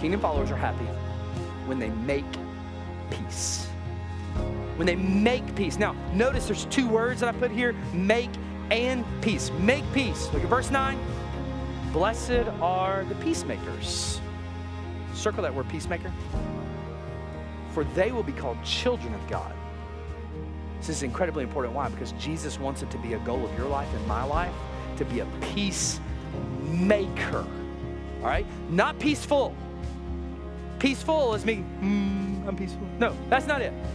Kingdom followers are happy when they make peace. When they make peace. Now, notice there's two words that I put here, make and peace. Make peace. Look at verse 9. Blessed are the peacemakers. Circle that word, peacemaker. For they will be called children of God. This is incredibly important. Why? Because Jesus wants it to be a goal of your life and my life to be a peacemaker. All right? Not peaceful. Peaceful is me, I'm peaceful. No, that's not it.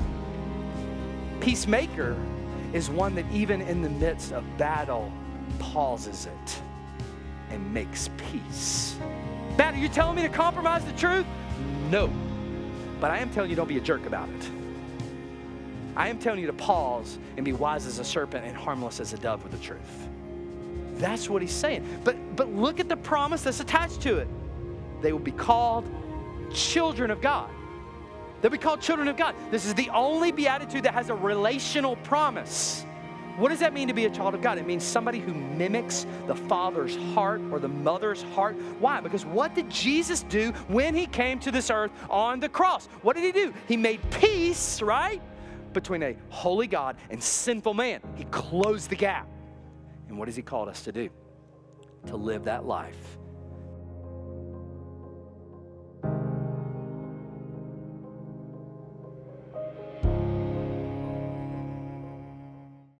Peacemaker is one that even in the midst of battle pauses it and makes peace. Matt, are you telling me to compromise the truth? No. But I am telling you don't be a jerk about it. I am telling you to pause and be wise as a serpent and harmless as a dove with the truth. That's what he's saying. But look at the promise that's attached to it. They will be called children of God. They'll be called children of God. This is the only beatitude that has a relational promise. What does that mean to be a child of God? It means somebody who mimics the father's heart or the mother's heart. Why? Because what did Jesus do when he came to this earth on the cross? What did he do? He made peace, right, between a holy God and sinful man. He closed the gap. And what has he called us to do? To live that life